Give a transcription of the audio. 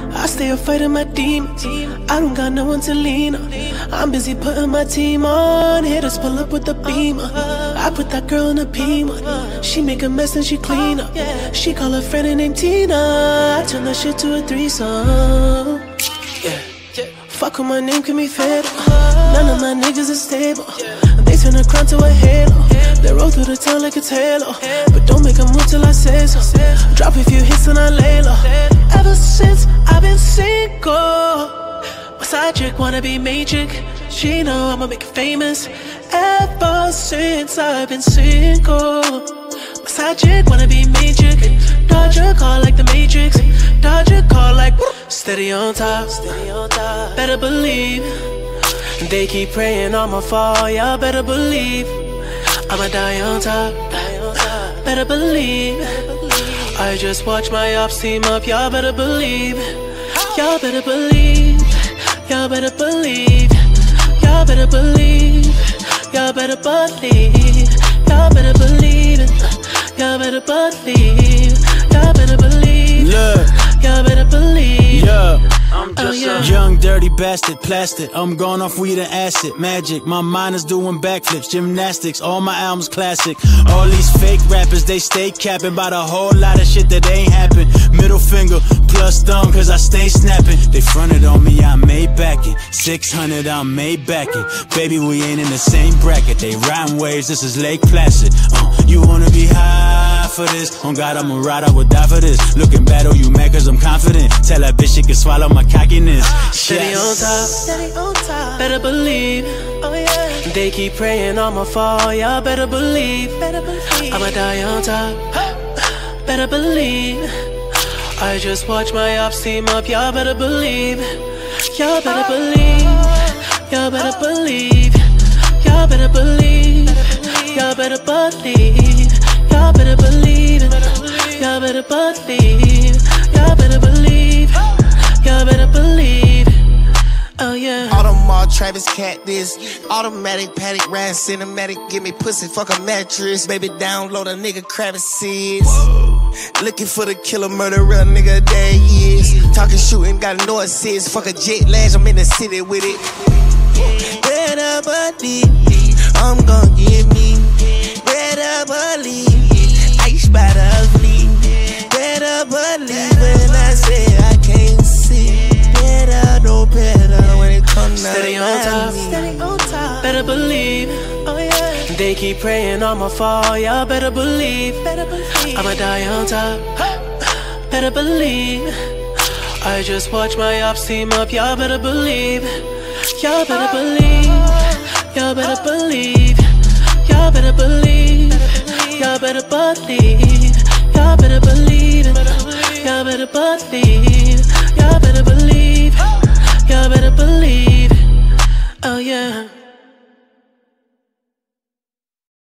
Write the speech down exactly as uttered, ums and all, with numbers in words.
I stay up fighting my demons. I don't got no one to lean on. I'm busy putting my team on. Haters pull up with the beamer. I put that girl in a P one. She make a mess and she clean up. She call her friend named Tina. I turn that shit to a threesome. Yeah. Fuck with my name, can be fatal. None of my niggas is stable. They turn a crown to a halo. They roll through the town like it's Halo. But don't make a move till I say so. Drop a few hits and I lay low. Ever since I've been single, my side chick wanna be main chick. She know I'ma make it famous. Ever since I've been single, my side chick wanna be main chick. Dodge a call like the Matrix. Dodge a call like steady on top. Steady on top. Better believe. They keep praying I'ma fall. Y'all better believe I'ma die on top. Better believe. I just watch my ops team up. Y'all better believe. Y'all better believe. Y'all better believe. Y'all better believe. Y'all better believe. Y'all better believe it. Y'all better believe. Y'all better believe. Look. Y'all better believe. Yeah. I'm just oh, yeah. a young dirty bastard, plastic. I'm going off weed and acid, magic. My mind is doing backflips, gymnastics. All my albums classic. All these fake rappers, they stay capping about a whole lot of shit that ain't happen. Middle finger plus thumb, cause I stay snapping. They fronted on me, I made back it. six hundred, I made back it. Baby, we ain't in the same bracket. They riding waves, this is Lake Placid. Uh, you wanna be high for this? On God, I'ma ride, I would die for this. Looking bad, oh, you mad cause I'm confident. Tell that bitch she can swallow my cockiness. Steady on top, steady on top. Better believe, oh yeah. They keep praying I'ma fall. Y'all better believe, better believe. I'ma die on top. Better believe. I just watch my ops team up. Y'all better believe. Y'all better believe. Y'all better believe. Y'all better believe. Y'all better believe. Y'all better believe. Y'all better believe. Y'all better believe. Y'all better believe. Oh yeah. Audemars, Travis, Cat this. Automatic, paddock, ride, cinematic. Give me pussy, fuck a mattress. Baby, download a nigga crevices. Looking for the killer, murderer, nigga, there he is. Talking, shooting, got no assist. Fuck a jet lash, I'm in the city with it. Better believe, I'm gon' give me. Better believe, ice by the ugly. Better believe when I say I can't see. Better, no better when it comes down. Steady on top, steady on top. Better believe, oh yeah. They keep praying I'ma fall. Y'all better believe, better believe. I'ma die on top. Better believe. I just watch my ops team up. Y'all better believe. Y'all better believe. Y'all better believe. Y'all better believe. Y'all better believe. Y'all better believe. Y'all better believe. Y'all better believe.